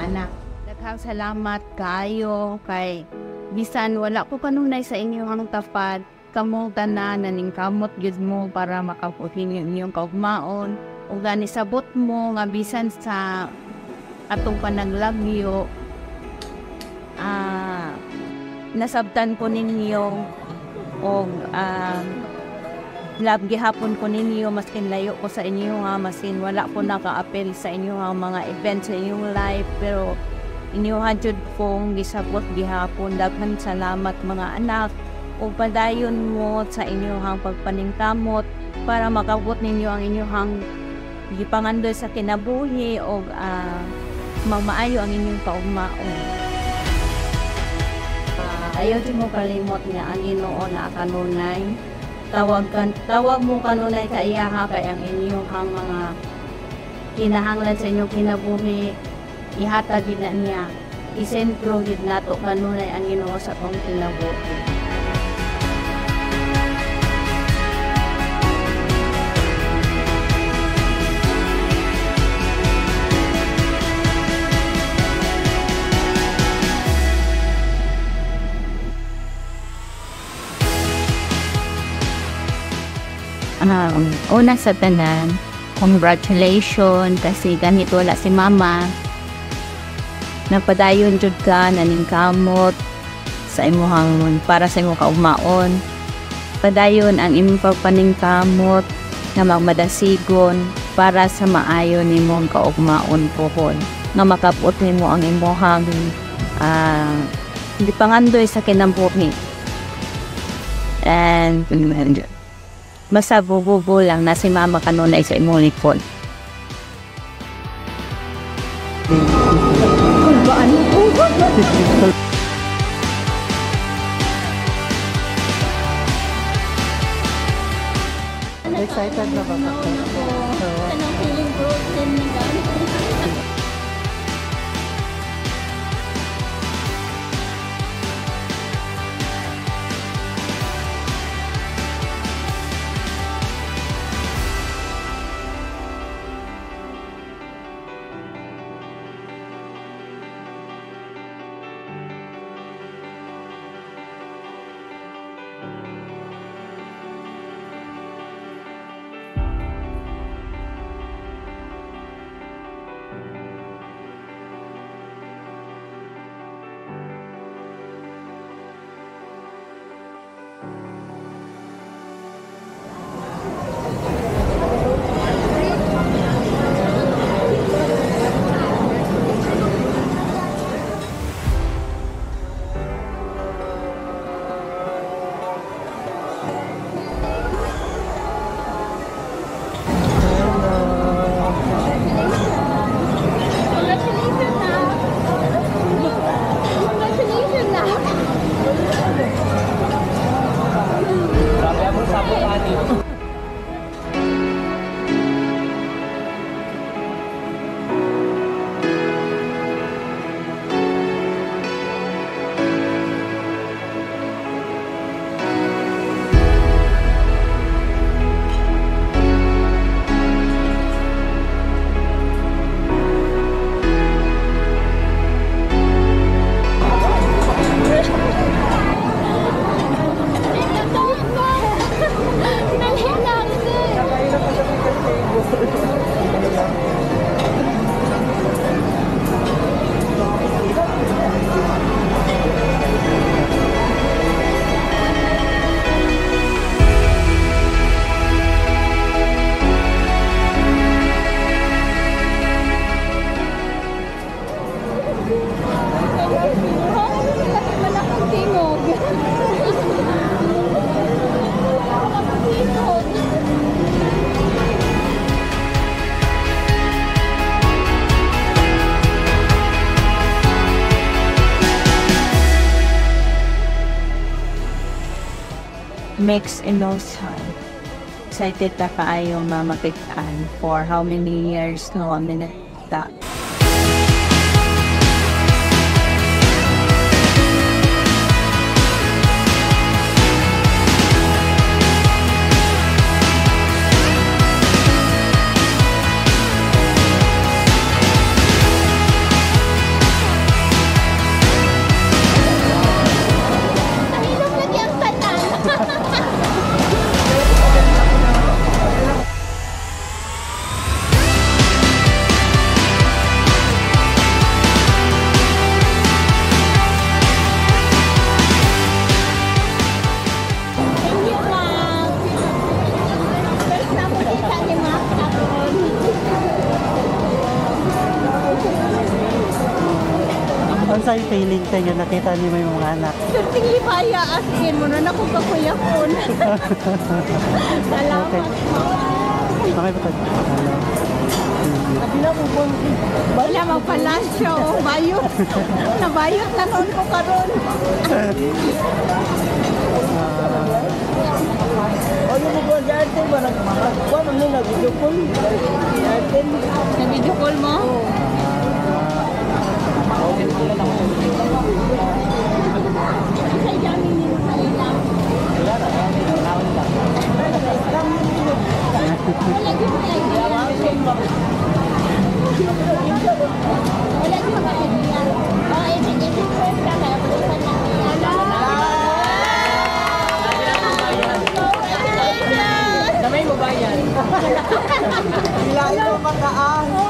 anak. Daghang salamat kayo kay bisan wala ko kanunay sa inyong tapad, kamong tanan naning kamot gyud mo para makapuhin inyong kaugmaon ug gani sabot mo nga bisan sa atong panaglagyo nasabtan ko ninyo og love gihapon ko ninyo maskin layo ko sa inyo nga maskin wala ko naka-appeal sa inyo nga mga events sa inyong life pero inyo hadjud kong gisabot gihapon. Daghan salamat mga anak o padayon mo sa inyong pagpaningkamot para makabot ninyo ang inyong gipangandoy sa kinabuhi o mamaayo ang inyong kaugmaon. Ayaw din mo kalimot nga ang Ginoo na kanunay. Tawag mo kanunay ka iyaha kay ang inyong mga kinahanglan sa inyong kinabuhi ihatag gid na niya. Isentro gid nato kanunay ang Ginoo sa atong kinabuhi. Una sa tanan, congratulations kasi ganito wala si mama. Napadayon jud ka naning kamot sa imuhang para sa imong kaugmaon. Padayon ang imong pagpaningkamot nga magmadasigon para sa maayo nimong kaugmaon pohon. Nga makabot nimo ang imong hindi pangandoy sa kinabuhi. And basta bububo lang na si mama kanunay sa imong likod. Excited na ba? Anong feeling ko? Mixed emotion. Excited ta kaayo mamakitaan for how many years no minute that. Ano sa'yo feeling tayo nga nakita niyo may mga anak? Surting libaya as in mo na ako kakuyakon. Salamat. Okay. Okay ba tayo? Wala magpalasyo. Bayot. Nabayot na noon ko karon. O yung mga dati ba nagkuha mo nag-video call? Sa video call mo? Ilang ko makaan.